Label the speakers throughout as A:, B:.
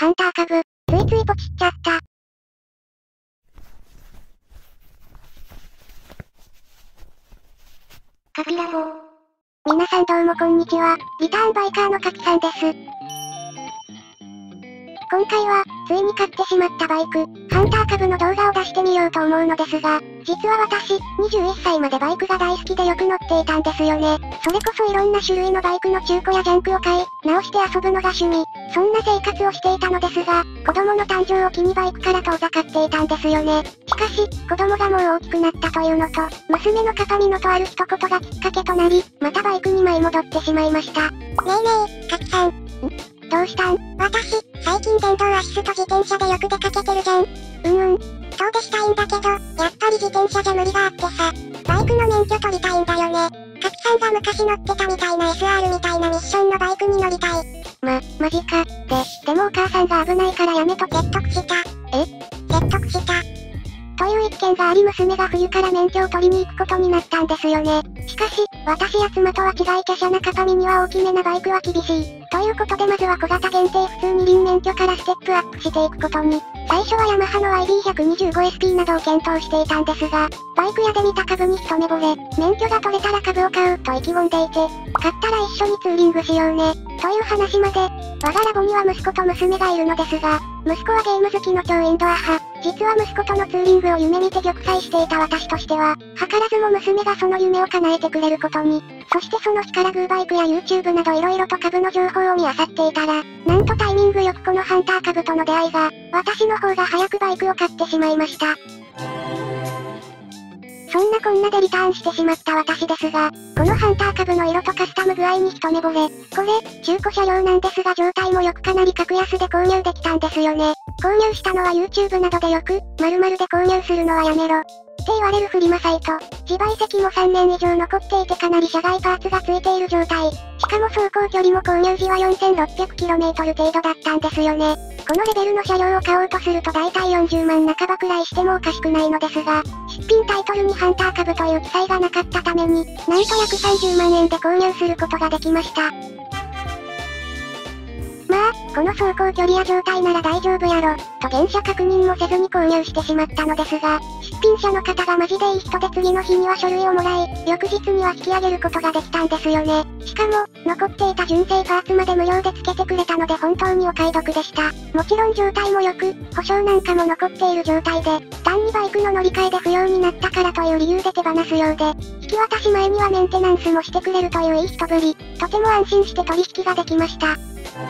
A: ハンター株、ついついポチっちゃった。カピラボ。皆さんどうもこんにちは、リターンバイカーのカピさんです。今回は、ついに買ってしまったバイク、ハンター株の動画を出してみようと思うのですが、実は私、21歳までバイクが大好きでよく乗っていたんですよね。それこそいろんな種類のバイクの中古やジャンクを買い、直して遊ぶのが趣味。そんな生活をしていたのですが、子供の誕生を機にバイクから遠ざかっていたんですよね。しかし、子供がもう大きくなったというのと、娘の形見のとある一言がきっかけとなり、またバイクに舞い戻ってしまいました。ねえねえ、カピさん。どうしたん？私、最近電動アシスト自転車でよく出かけてるじゃん。遠出したいんだけど、やっぱり自転車じゃ無理があってさ、バイクの免許取りたいんだよね。カピさんが昔乗ってたみたいな SR みたいなミッションのバイクに乗りたい。マジか。でもお母さんが危ないからやめとけ。説得した。説得した。という一件があり娘が冬から免許を取りに行くことになったんですよね。しかし、私や妻とは違い華奢な片身には大きめなバイクは厳しい。ということでまずは小型限定普通二輪免許からステップアップしていくことに。最初はヤマハの IB125SP などを検討していたんですが、バイク屋で見た株に一目惚れ、免許が取れたら株を買うと意気込んでいて、買ったら一緒にツーリングしようね、という話まで。我がラボには息子と娘がいるのですが、息子はゲーム好きの超インドア派。実は息子とのツーリングを夢見て玉砕していた私としては、図らずも娘がその夢を叶えてくれることに。そしてその日からグーバイクや YouTube など色々と株の情報を見漁っていたら、なんとタイミングよくこのハンター株との出会いが、私の方が早くバイクを買ってしまいました。そんなこんなでリターンしてしまった私ですが、このハンター株の色とカスタム具合に一目惚れ。これ、中古車両なんですが状態もよくかなり格安で購入できたんですよね。購入したのは YouTube などでよく、〇〇で購入するのはやめろって言われるフリマサイト。自賠責も3年以上残っていてかなり車外パーツが付いている状態。しかも走行距離も購入時は 4600km 程度だったんですよね。このレベルの車両を買おうとすると大体40万半ばくらいしてもおかしくないのですが、出品タイトルにハンター株という記載がなかったために、なんと約30万円で購入することができました。まあ、この走行距離や状態なら大丈夫やろ、と原車確認もせずに購入してしまったのですが、出品者の方がマジでいい人で次の日には書類をもらい、翌日には引き上げることができたんですよね。しかも、残っていた純正パーツまで無料で付けてくれたので本当にお買い得でした。もちろん状態も良く、保証なんかも残っている状態で、単にバイクの乗り換えで不要になったからという理由で手放すようで、引き渡し前にはメンテナンスもしてくれるといういい人ぶり、とても安心して取引ができました。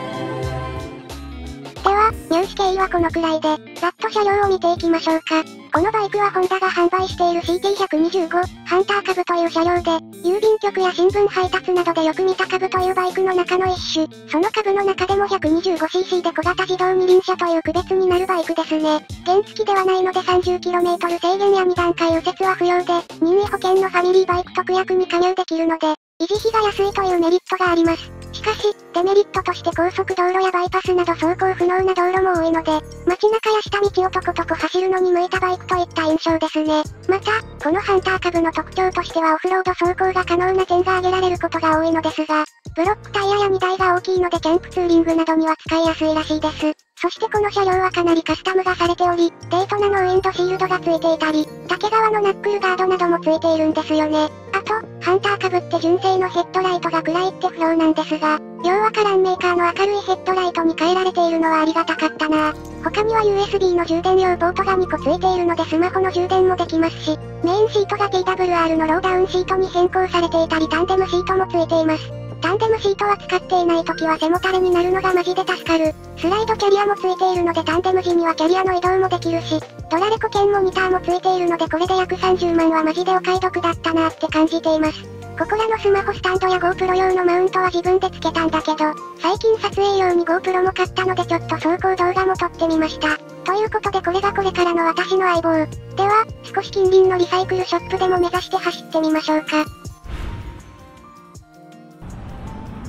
A: では、入手経緯はこのくらいで、ざっと車両を見ていきましょうか。このバイクはホンダが販売している CT125、ハンター株という車両で、郵便局や新聞配達などでよく見た株というバイクの中の一種。その株の中でも 125cc で小型自動二輪車という区別になるバイクですね。原付ではないので 30km 制限や2段階右折は不要で、任意保険のファミリーバイク特約に加入できるので、維持費が安いというメリットがあります。しかし、デメリットとして高速道路やバイパスなど走行不能な道路も多いので、街中や下道をとことこ走るのに向いたバイクといった印象ですね。また、このハンター株の特徴としてはオフロード走行が可能な点が挙げられることが多いのですが、ブロックタイヤや荷台が大きいのでキャンプツーリングなどには使いやすいらしいです。そしてこの車両はかなりカスタムがされており、デイトナのウィンドシールドが付いていたり、竹側のナックルガードなども付いているんですよね。あと、ハンター株って純正のヘッドライトが暗いって不評なんですが、ようわからんメーカーの明るいヘッドライトに変えられているのはありがたかったな。他には USB の充電用ポートが2個付いているのでスマホの充電もできますし、メインシートが TWR のローダウンシートに変更されていたりタンデムシートも付いています。タンデムシートは使っていない時は背もたれになるのがマジで助かる。スライドキャリアも付いているのでタンデム時にはキャリアの移動もできるし、ドラレコ兼モニターも付いているのでこれで約30万はマジでお買い得だったなって感じています。ここらのスマホスタンドや GoPro 用のマウントは自分で付けたんだけど、最近撮影用に GoPro も買ったのでちょっと走行動画も撮ってみました。ということでこれがこれからの私の相棒。では、少し近隣のリサイクルショップでも目指して走ってみましょうか。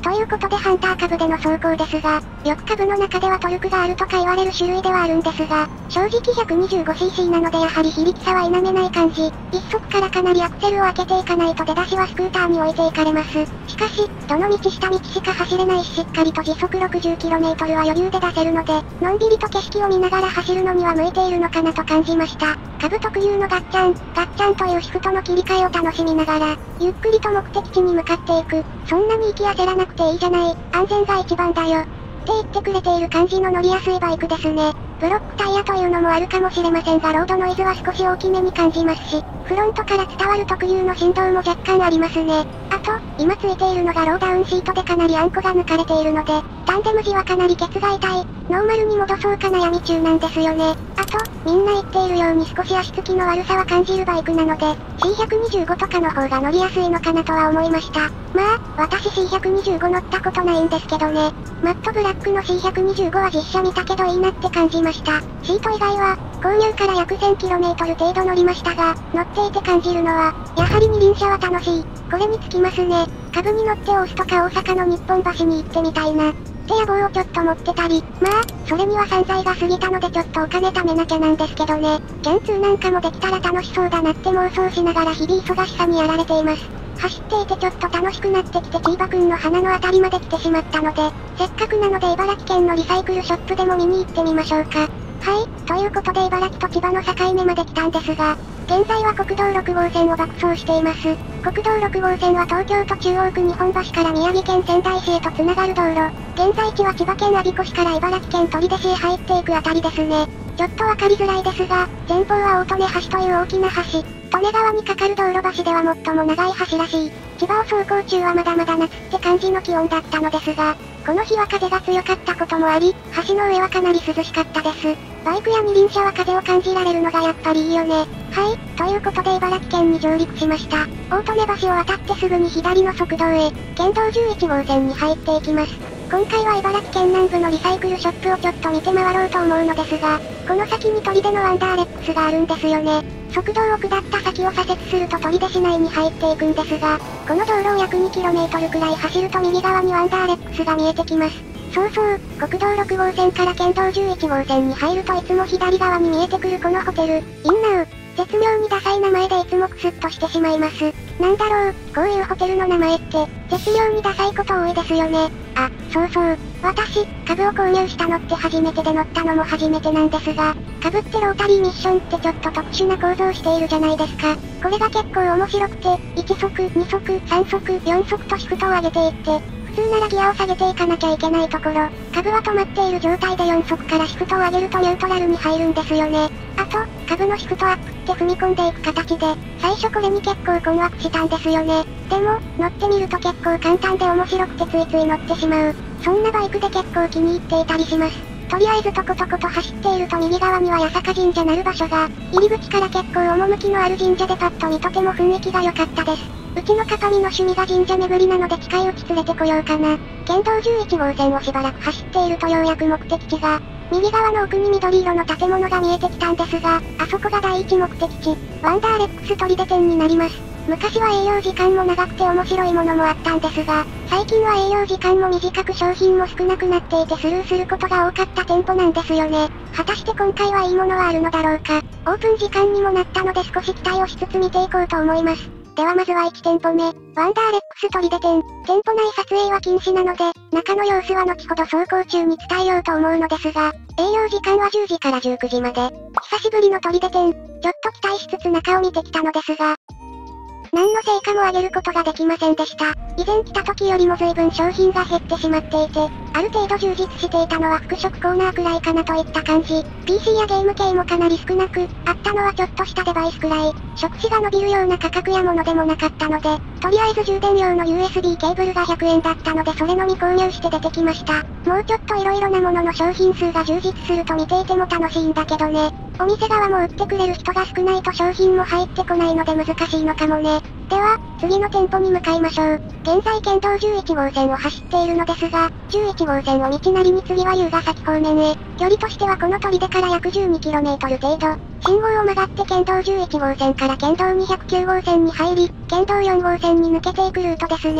A: ということでハンター株での走行ですが、よく株の中ではトルクがあるとか言われる種類ではあるんですが、正直 125cc なのでやはり非力さは否めない感じ。一足からかなりアクセルを開けていかないと出だしはスクーターに置いていかれます。しかし、どの道下道しか走れないししっかりと時速 60km は余裕で出せるので、のんびりと景色を見ながら走るのには向いているのかなと感じました。株特有のガッチャンというシフトの切り替えを楽しみながら、ゆっくりと目的地に向かっていく。そんなに息焦らなくていいじゃない。安全が一番だよ。って言ってくれている感じの乗りやすいバイクですね。ブロックタイヤというのもあるかもしれませんがロードノイズは少し大きめに感じますし、フロントから伝わる特有の振動も若干ありますね。あと、今ついているのがローダウンシートでかなりあんこが抜かれているので、タンデム時はかなりケツが痛い。ノーマルに戻そうか悩み中なんですよね。あと、みんな言っているように少し足つきの悪さは感じるバイクなので、C125 とかの方が乗りやすいのかなとは思いました。まあ、私 C125 乗ったことないんですけどね。マットブラックの C125 は実車見たけどいいなって感じました。シート以外は、購入から約 1000km 程度乗りましたが、乗っていて感じるのは、やはり二輪車は楽しい。これにつきますね。株に乗って大須とか大阪の日本橋に行ってみたいな。って野望をちょっと持ってたり、まあ、それには散財が過ぎたのでちょっとお金貯めなきゃなんですけどね。キャンツーなんかもできたら楽しそうだなって妄想しながら日々忙しさにやられています。走っていてちょっと楽しくなってきてチーバくんの鼻のあたりまで来てしまったので、せっかくなので茨城県のリサイクルショップでも見に行ってみましょうか。はい、ということで茨城と千葉の境目まで来たんですが、現在は国道6号線を爆走しています。国道6号線は東京都中央区日本橋から宮城県仙台市へと繋がる道路。現在地は千葉県我孫子市から茨城県取手市へ入っていくあたりですね。ちょっとわかりづらいですが、前方は大利根橋という大きな橋。利根川に架かる道路橋では最も長い橋らしい。千葉を走行中はまだまだ夏って感じの気温だったのですが、この日は風が強かったこともあり、橋の上はかなり涼しかったです。バイクや二輪車は風を感じられるのがやっぱりいいよね。はい、ということで茨城県に上陸しました。大利根橋を渡ってすぐに左の側道へ、県道11号線に入っていきます。今回は茨城県南部のリサイクルショップをちょっと見て回ろうと思うのですが、この先に砦のワンダーレックスがあるんですよね。側道を下った先を左折すると砦市内に入っていくんですが、この道路を約 2km くらい走ると右側にワンダーレックスが見えてきます。そうそう、国道6号線から県道11号線に入るといつも左側に見えてくるこのホテル、インナウ。絶妙にダサい名前でいつもクスッとしてしまいます。なんだろう、こういうホテルの名前って、絶妙にダサいこと多いですよね。あ、そうそう。私、株を購入したのって初めてで乗ったのも初めてなんですが、株ってロータリーミッションってちょっと特殊な構造しているじゃないですか。これが結構面白くて、1速、2速、3速、4速とシフトを上げていって、普通ならギアを下げていかなきゃいけないところ、株は止まっている状態で4速からシフトを上げるとニュートラルに入るんですよね。あと、株のシフトアップって踏み込んでいく形で、最初これに結構困惑したんですよね。でも、乗ってみると結構簡単で面白くてついつい乗ってしまう。そんなバイクで結構気に入っていたりします。とりあえずとことこと走っていると右側には八坂神社なる場所が、入り口から結構趣のある神社でパッと見とても雰囲気が良かったです。うちのカパミの趣味が神社巡りなので近いうち連れてこようかな。県道11号線をしばらく走っているとようやく目的地が、右側の奥に緑色の建物が見えてきたんですが、あそこが第一目的地、ワンダーレックス砦店になります。昔は営業時間も長くて面白いものもあったんですが、最近は営業時間も短く商品も少なくなっていてスルーすることが多かった店舗なんですよね。果たして今回はいいものはあるのだろうか。オープン時間にもなったので少し期待をしつつ見ていこうと思います。ではまずは1店舗目、ワンダーレックス砦店。店舗内撮影は禁止なので、中の様子は後ほど走行中に伝えようと思うのですが、営業時間は10時から19時まで。久しぶりの砦店、ちょっと期待しつつ中を見てきたのですが、何の成果も上げることができませんでした。以前来た時よりも随分商品が減ってしまっていて、ある程度充実していたのは服飾コーナーくらいかなといった感じ。PC やゲーム系もかなり少なく、あったのはちょっとしたデバイスくらい。触手が伸びるような価格やものでもなかったので、とりあえず充電用の USB ケーブルが100円だったのでそれのみ購入して出てきました。もうちょっと色々なものの商品数が充実すると見ていても楽しいんだけどね。お店側も売ってくれる人が少ないと商品も入ってこないので難しいのかもね。では、次の店舗に向かいましょう。現在県道11号線を走っているのですが、11号線を道なりに次は龍ヶ崎方面へ。距離としてはこの砦から約 12km 程度。信号を曲がって県道11号線から県道209号線に入り、県道4号線に抜けていくルートですね。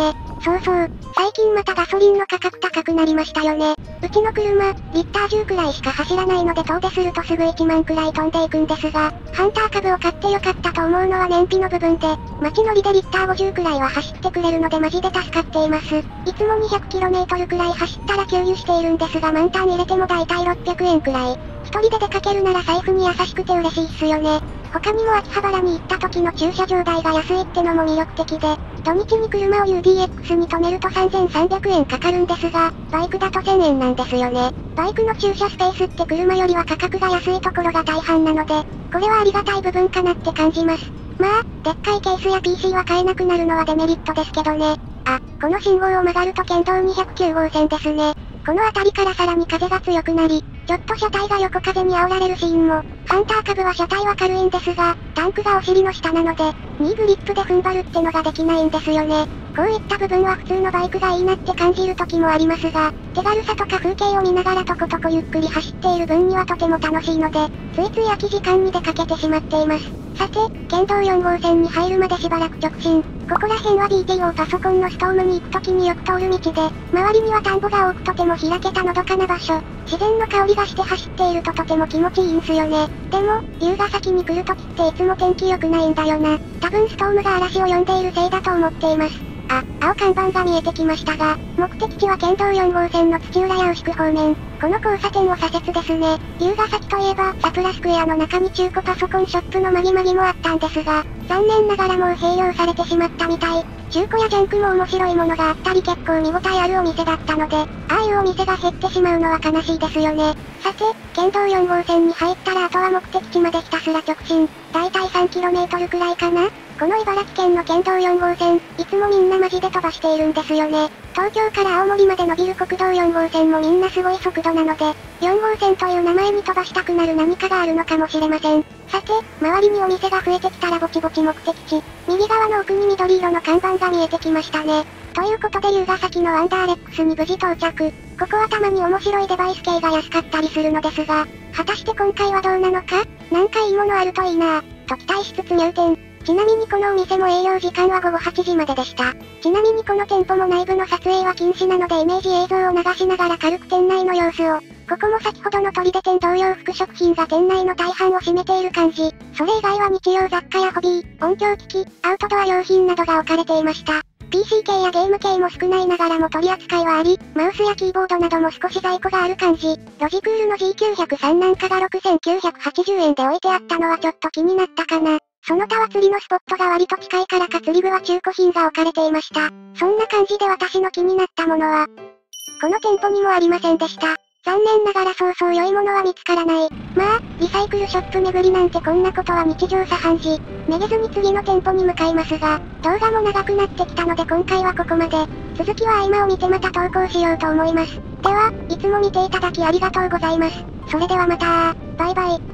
A: そうそう。最近またガソリンの価格高くなりましたよね。うちの車、リッター10くらいしか走らないので遠出するとすぐ1万くらい飛んでいくんですが、ハンター株を買ってよかったと思うのは燃費の部分で、街乗りでリッター50くらいは走ってくれるのでマジで助かっています。いつも 200km くらい走ったら給油しているんですが満タン入れてもだいたい600円くらい。一人で出かけるなら財布に優しくて嬉しいっすよね。他にも秋葉原に行った時の駐車場代が安いってのも魅力的で、土日に車を UDX に止めると3300円かかるんですが、バイクだと1000円なんですよね。バイクの駐車スペースって車よりは価格が安いところが大半なので、これはありがたい部分かなって感じます。まあ、でっかいケースや PC は買えなくなるのはデメリットですけどね。あ、この信号を曲がると県道209号線ですね。この辺りからさらに風が強くなり、ちょっと車体が横風に煽られるシーンも、ハンター株は車体は軽いんですが、タンクがお尻の下なので、ニーグリップで踏ん張るってのができないんですよね。こういった部分は普通のバイクがいいなって感じる時もありますが、手軽さとか風景を見ながらとことこゆっくり走っている分にはとても楽しいので、ついつい空き時間に出かけてしまっています。さて、県道4号線に入るまでしばらく直進。ここら辺は BTO パソコンのストームに行く時によく通る道で、周りには田んぼが多くとても開けたのどかな場所。自然の香りがして走っているととても気持ちいいんすよね。でも、龍ヶ崎に来る時っていつも天気良くないんだよな。多分ストームが嵐を呼んでいるせいだと思っています。あ、青看板が見えてきましたが、目的地は県道4号線の土浦や牛久方面。この交差点を左折ですね。龍ヶ崎といえば、サプラスクエアの中に中古パソコンショップのまぎまぎもあったんですが、残念ながらもう閉業されてしまったみたい。中古やジャンクも面白いものがあったり結構見応えあるお店だったので、ああいうお店が減ってしまうのは悲しいですよね。さて、県道4号線に入ったらあとは目的地までひたすら直進。だいたい 3km くらいかな。この茨城県の県道4号線、いつもみんなマジで飛ばしているんですよね。東京から青森まで伸びる国道4号線もみんなすごい速度なので、4号線という名前に飛ばしたくなる何かがあるのかもしれません。さて、周りにお店が増えてきたらぼちぼち目的地、右側の奥に緑色の看板が見えてきましたね。ということで龍ヶ崎のアンダーレックスに無事到着。ここはたまに面白いデバイス系が安かったりするのですが、果たして今回はどうなのか？なんかいいものあるといいなぁ、と期待しつつ入店。ちなみにこのお店も営業時間は午後8時まででした。ちなみにこの店舗も内部の撮影は禁止なのでイメージ映像を流しながら軽く店内の様子を。ここも先ほどの砦店同様服飾品が店内の大半を占めている感じ。それ以外は日用雑貨やホビー、音響機器、アウトドア用品などが置かれていました。PC 系やゲーム系も少ないながらも取り扱いはあり、マウスやキーボードなども少し在庫がある感じ。ロジクールの G903 なんかが6980円で置いてあったのはちょっと気になったかな。その他は釣りのスポットが割と近いからか釣り具は中古品が置かれていました。そんな感じで私の気になったものは、この店舗にもありませんでした。残念ながらそうそう良いものは見つからない。まあ、リサイクルショップ巡りなんてこんなことは日常茶飯事。めげずに次の店舗に向かいますが、動画も長くなってきたので今回はここまで。続きは合間を見てまた投稿しようと思います。では、いつも見ていただきありがとうございます。それではまたバイバイ。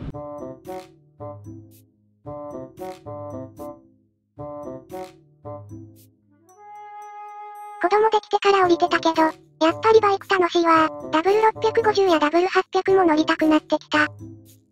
A: 子供できてから降りてたけど、やっぱりバイク楽しいわ。W650 や W800 も乗りたくなってきた。